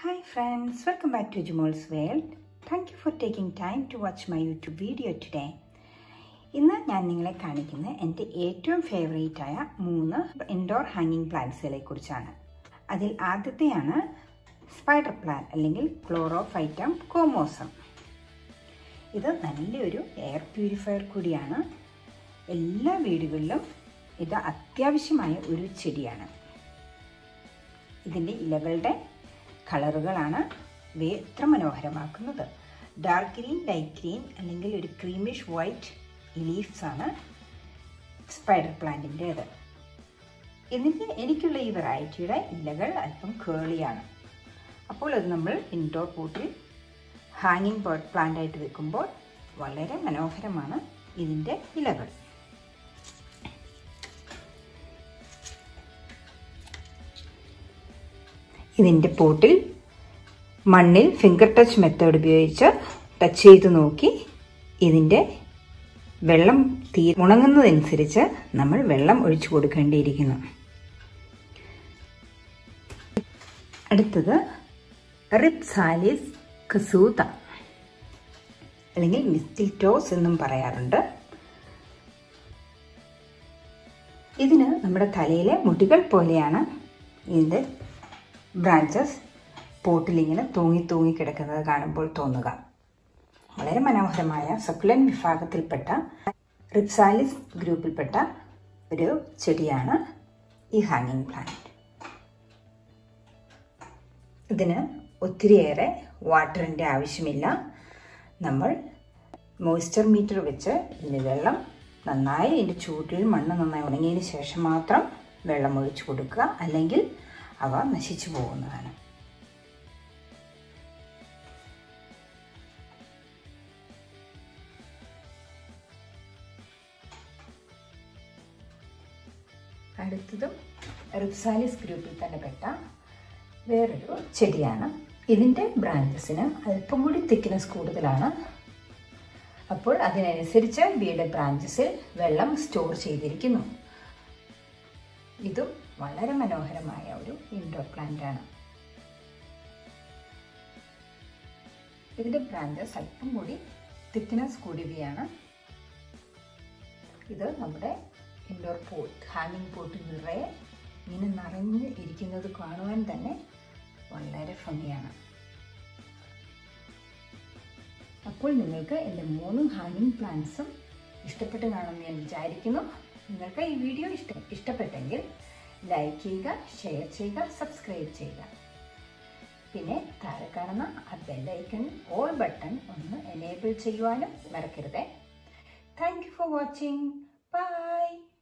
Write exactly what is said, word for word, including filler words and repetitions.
Hi friends, welcome back to Jumol's World. Thank you for taking time to watch my YouTube video today. ഇന്ന് ഞാൻ നിങ്ങളെ കാണിക്കുന്ന എൻ്റെ ഏറ്റവും ഫേവറേറ്റ് ആയ മൂന്ന് ഇൻഡോർ ഹാങ്ങിങ് പ്ലാന്റ്സുകളെ കുറിച്ചാണ്. അതിൽ ആദ്യത്തെയാണ് സ്പൈഡർ പ്ലാന്റ് അല്ലെങ്കിൽ ക്ലോറോഫൈറ്റം കോമോസം. ഇത് നല്ലൊരു എയർ പ്യൂരിഫയർ കൂടിയാണ്. എല്ലാ വീടുകളിലും ഇത് അത്യാവശ്യമായ ഒരു ചെടിയാണ്. ഇതിൻ്റെ ഇലകളുടെ കളറുകളാണ് ഇവയെ എത്ര മനോഹരമാക്കുന്നത്. ഡാർക്ക് ഗ്രീൻ, ലൈറ്റ് ഗ്രീൻ അല്ലെങ്കിൽ ഒരു ക്രീമിഷ് വൈറ്റ് ലീവ്സ് ആണ് സ്പൈഡർ പ്ലാന്റിൻ്റേത്. ഇതിൻ്റെ എനിക്കുള്ള ഈ വെറൈറ്റിയുടെ ഇലകൾ അല്പം കേളിയാണ്. അപ്പോൾ അത് നമ്മൾ ഇൻഡോർ പോട്ടിൽ ഹാങ്ങിങ് ബേർഡ് പ്ലാന്റ് ആയിട്ട് വെക്കുമ്പോൾ വളരെ മനോഹരമാണ് ഇതിൻ്റെ ഇലകൾ. ഇതിൻ്റെ പോട്ടിൽ മണ്ണിൽ ഫിംഗർ ടച്ച് മെത്തേഡ് ഉപയോഗിച്ച് ടച്ച് ചെയ്ത് നോക്കി ഇതിൻ്റെ വെള്ളം തീ ഉണങ്ങുന്നതനുസരിച്ച് നമ്മൾ വെള്ളം ഒഴിച്ചു കൊടുക്കേണ്ടിയിരിക്കുന്നു. അടുത്തത് റിപ്സാലിസ് കസൂത അല്ലെങ്കിൽ മിസ്റ്റിൽറ്റോസ് എന്നും പറയാറുണ്ട്. ഇതിന് നമ്മുടെ തലയിലെ മുടികൾ പോലെയാണ് ഇതിൻ്റെ ബ്രാഞ്ചസ് പോട്ടിലിങ്ങനെ തൂങ്ങി തൂങ്ങി കിടക്കുന്നത് കാണുമ്പോൾ തോന്നുക. വളരെ മനോഹരമായ സക്കുലൻ വിഭാഗത്തിൽപ്പെട്ട റിപ്സാലിസ് ഗ്രൂപ്പിൽപ്പെട്ട ഒരു ചെടിയാണ് ഈ ഹാങ്ങിങ് പ്ലാന്റ്. ഇതിന് ഒത്തിരിയേറെ വാട്ടറിൻ്റെ ആവശ്യമില്ല. നമ്മൾ മോയ്സ്ചർ മീറ്റർ വെച്ച് ഇതിന് വെള്ളം നന്നായി ഇതിൻ്റെ ചൂട്ടിൽ മണ്ണ് നന്നായി ഉണങ്ങിയതിന് ശേഷം മാത്രം വെള്ളം ഒഴിച്ചു കൊടുക്കുക, അല്ലെങ്കിൽ അവ നശിച്ചു പോകുന്നതാണ്. അടുത്തതും റിപ്സാലിസ് ഗ്രൂപ്പിൽ തന്നെ പെട്ട വേറൊരു ചെടിയാണ്. ഇതിൻ്റെ ബ്രാഞ്ചസിന് അല്പം കൂടി തിക്നെസ് കൂടുതലാണ്. അപ്പോൾ അതിനനുസരിച്ച് ഇവയുടെ ബ്രാഞ്ചസിൽ വെള്ളം സ്റ്റോർ ചെയ്തിരിക്കുന്നു. ഇതും വളരെ മനോഹരമായ ഒരു ഇൻഡോർ പ്ലാന്റ് ആണ്. ഇതിൻ്റെ ബ്രാഞ്ചസ് അല്പം കൂടി തിക്നെസ് കൂടിയവയാണ്. ഇത് നമ്മുടെ ഇൻഡോർ പോട്ട് ഹാങ്ങിങ് പോട്ട് നിറയെ ഇങ്ങനെ നിറഞ്ഞ് ഇരിക്കുന്നത് കാണുവാൻ തന്നെ വളരെ ഭംഗിയാണ്. അപ്പോൾ നിങ്ങൾക്ക് എൻ്റെ മൂന്ന് ഹാങ്ങിങ് പ്ലാന്റ്സും ഇഷ്ടപ്പെട്ട് കാണുമെന്ന് ഞാൻ വിചാരിക്കുന്നു. നിങ്ങൾക്ക് ഈ വീഡിയോ ഇഷ്ട ഇഷ്ടപ്പെട്ടെങ്കിൽ ലൈക്ക് ചെയ്യുക, ഷെയർ ചെയ്യുക, സബ്സ്ക്രൈബ് ചെയ്യുക. പിന്നെ താഴെ കാണുന്ന ആ ബെല്ലൈക്കൺ ഓൾ ബട്ടൺ ഒന്ന് എനേബിൾ ചെയ്യുവാനും മറക്കരുത്. Thank you for watching. By.